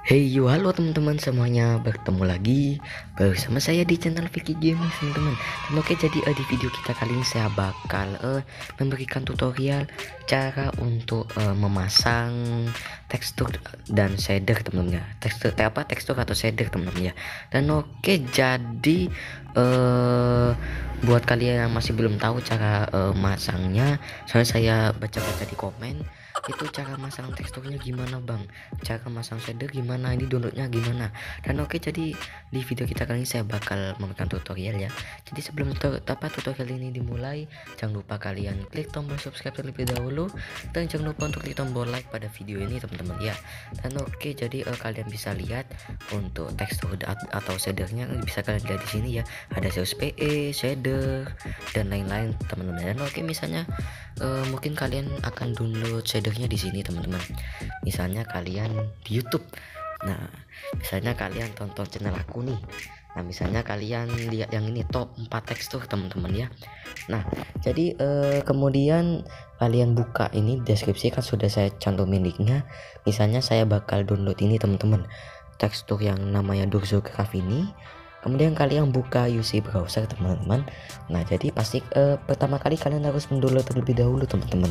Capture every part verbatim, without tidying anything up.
Hey yo, halo teman-teman semuanya, bertemu lagi bersama saya di channel Vicky Gaming teman-teman. Dan oke, jadi uh, di video kita kali ini saya bakal uh, memberikan tutorial cara untuk uh, memasang tekstur dan shader teman-teman ya. Tekstur eh, apa tekstur atau shader teman-teman ya. Dan oke, jadi uh, buat kalian yang masih belum tahu cara uh, masangnya, soalnya saya baca-baca di komen itu cara masang teksturnya gimana bang, cara masang shader gimana, ini downloadnya gimana. Dan oke, jadi di video kita kali ini saya bakal memberikan tutorial ya. Jadi sebelum apa tutorial ini dimulai, jangan lupa kalian klik tombol subscribe terlebih dahulu, dan jangan lupa untuk klik tombol like pada video ini teman-teman ya. Dan oke, jadi uh, kalian bisa lihat untuk tekstur atau shadernya bisa kalian lihat di sini ya, ada Zeus P E, shader dan lain-lain teman-teman. Dan oke, misalnya uh, mungkin kalian akan download shadernya di sini teman-teman. Misalnya kalian di YouTube, nah misalnya kalian tonton channel aku nih, nah misalnya kalian lihat yang ini top empat tekstur teman-teman ya. Nah jadi eh, kemudian kalian buka ini, deskripsi kan sudah saya cantumin linknya. Misalnya saya bakal download ini teman-teman, tekstur yang namanya Doxograph ini. Kemudian kalian buka U C browser teman-teman. Nah jadi pasti eh, pertama kali kalian harus mendownload terlebih dahulu teman-teman.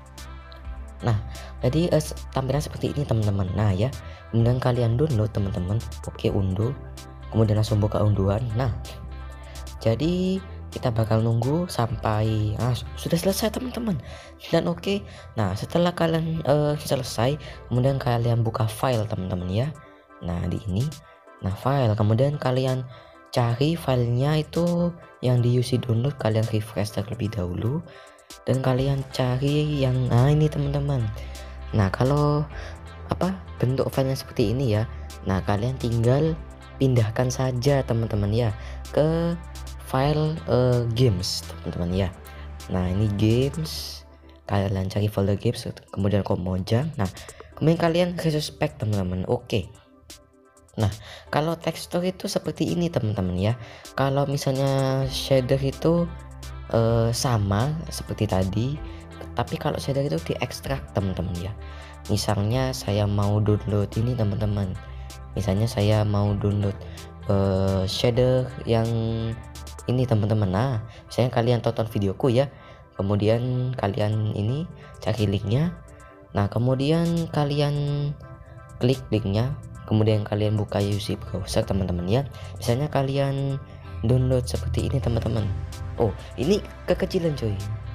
Nah jadi eh, tampilan seperti ini teman-teman. Nah ya, kemudian kalian download teman-teman. Oke, unduh, kemudian langsung buka unduhan. Nah jadi kita bakal nunggu sampai ah, sudah selesai teman-teman. Dan oke, nah setelah kalian uh, selesai, kemudian kalian buka file teman-teman ya. Nah di ini, nah file, kemudian kalian cari filenya itu yang di U C download, kalian refresh terlebih dahulu dan kalian cari yang nah ini teman-teman. Nah kalau apa bentuk filenya seperti ini ya, nah kalian tinggal pindahkan saja teman-teman ya ke file uh, games teman-teman ya. Nah ini games, kalian cari folder games, kemudian Mojang. Nah kemudian kalian resuspect teman-teman. Oke, nah kalau tekstur itu seperti ini teman-teman ya. Kalau misalnya shader itu uh, sama seperti tadi, tapi kalau shader itu diekstrak teman-teman ya. Misalnya saya mau download ini teman-teman, misalnya saya mau download uh, shader yang ini teman-teman. Nah misalnya kalian tonton videoku ya, kemudian kalian ini cari linknya, nah kemudian kalian klik linknya, kemudian kalian buka U C browser teman-teman ya. Misalnya kalian download seperti ini teman-teman. Oh ini kekecilan coy.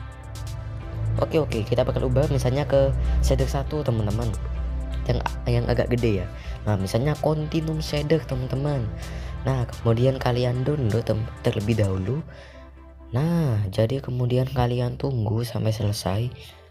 Oke oke, kita bakal ubah misalnya ke shader satu teman-teman, yang yang agak gede ya. Nah misalnya continuum shader teman-teman. Nah kemudian kalian download terlebih dahulu. Nah jadi kemudian kalian tunggu sampai selesai.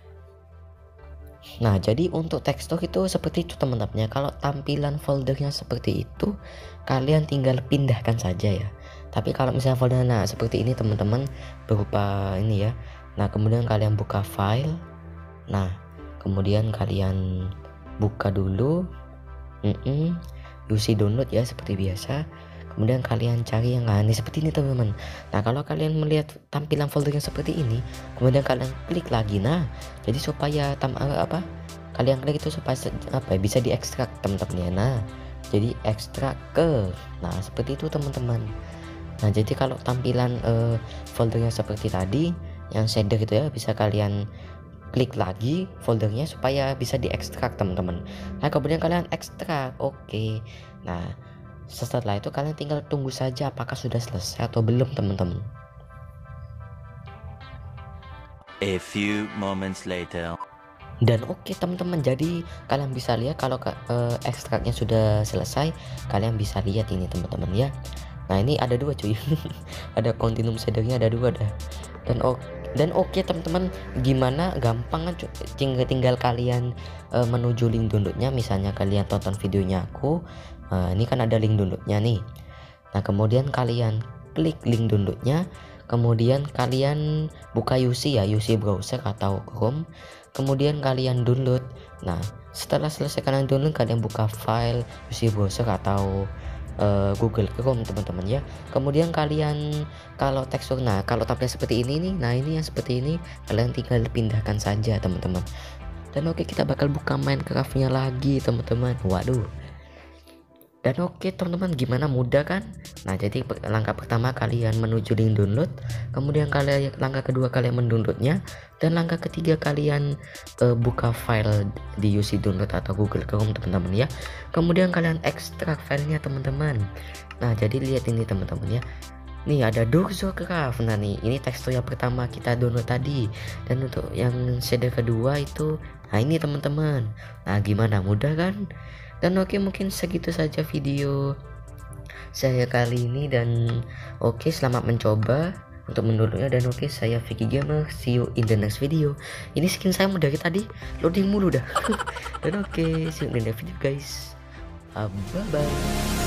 Nah jadi untuk tekstur itu seperti itu teman-teman ya. Kalau tampilan foldernya seperti itu, kalian tinggal pindahkan saja ya. Tapi kalau misalnya folder nah seperti ini teman-teman, berupa ini ya. Nah kemudian kalian buka file, nah kemudian kalian buka dulu mm -mm, U C download ya seperti biasa. Kemudian kalian cari yang aneh seperti ini teman-teman. Nah kalau kalian melihat tampilan foldernya seperti ini, kemudian kalian klik lagi. Nah jadi supaya tam apa kalian klik itu supaya apa bisa diekstrak teman-teman ya. Nah jadi ekstrak ke, nah seperti itu teman-teman. Nah jadi kalau tampilan uh, foldernya seperti tadi yang shader gitu ya, bisa kalian klik lagi foldernya supaya bisa diekstrak teman-teman. Nah kemudian kalian ekstrak. Oke, nah setelah itu kalian tinggal tunggu saja apakah sudah selesai atau belum teman-teman. A few moments later. Dan oke okay, teman-teman, jadi kalian bisa lihat kalau uh, ekstraknya sudah selesai. Kalian bisa lihat ini teman-teman ya. Nah ini ada dua cuy. Ada continuum shadernya ada dua dah. Dan oke dan oke okay, teman-teman, gimana gampang kan, tinggal tinggal kalian uh, menuju link downloadnya. Misalnya kalian tonton videonya aku, uh, ini kan ada link downloadnya nih. Nah kemudian kalian klik link downloadnya, kemudian kalian buka U C ya, U C browser atau Chrome, kemudian kalian download. Nah setelah selesai kalian download, kalian buka file U C browser atau uh, Google Chrome teman-teman ya. Kemudian kalian kalau tekstur, nah kalau tampil seperti ini nih, nah ini yang seperti ini kalian tinggal pindahkan saja teman-teman. Dan oke, kita bakal buka Minecraftnya lagi teman-teman. Waduh, Dan oke teman-teman, gimana, mudah kan? Nah jadi langkah pertama kalian menuju link download, kemudian kalian langkah kedua kalian mendownloadnya, dan langkah ketiga kalian uh, buka file di U C download atau Google Chrome teman-teman ya. Kemudian kalian ekstrak filenya teman-teman. Nah jadi lihat ini teman-teman ya, nih ada Dorzocraft. Nah nih ini tekstur yang pertama kita download tadi, dan untuk yang shader kedua itu, nah ini teman-teman. Nah gimana, mudah kan? Dan oke, mungkin segitu saja video saya kali ini, dan oke selamat mencoba untuk mendownloadnya. Dan oke, saya Vicky Gamer, see you in the next video. Ini skin saya dari tadi loading mulu dah. Dan oke, see you in the next video guys. Uh, bye bye.